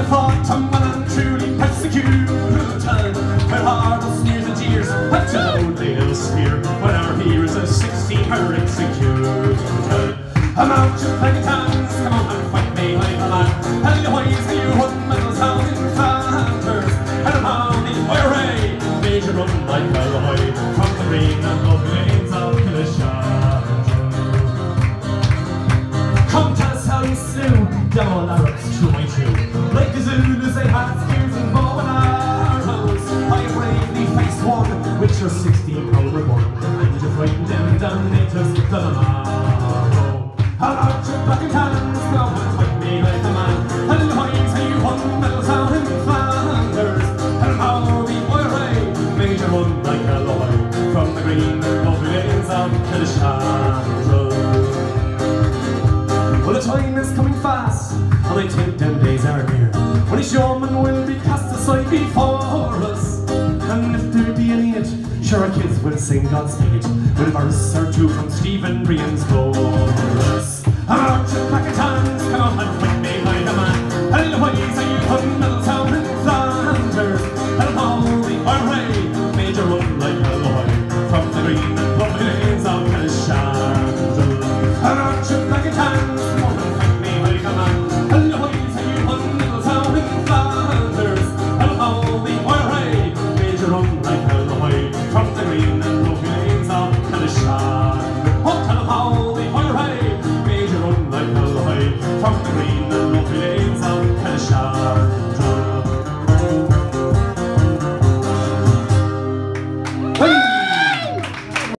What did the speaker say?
fought and well and truly persecuted, where hardest sneers and jeers had to loudly ill spear when our heroes of 16 were executed. I'm out your flagging hands, come on and fight me like a man. And the ways that you won medals out in Flanders, and I'm on the hooray, Major run like a boy from the green and lovely lanes of Killishandra. Come tell us how you slew devil Arabs true my true. Like the Zulus they had spears and bow and arrows. I bravely faced one with your 16 power gun, and you frightened them down into the tomorrow. How about your fucking hands, go and fight me like a man. And the ways how you won medals out in Flanders, and how the hooray Major run like a boy from the green and lovely lanes of Killishandra. Well, the time is coming fast, and I think them days are near, when his yeomen will be cast aside before us. And if there be any it, sure our kids will sing Godspeed with a verse or two from Stephen Brian's Bow.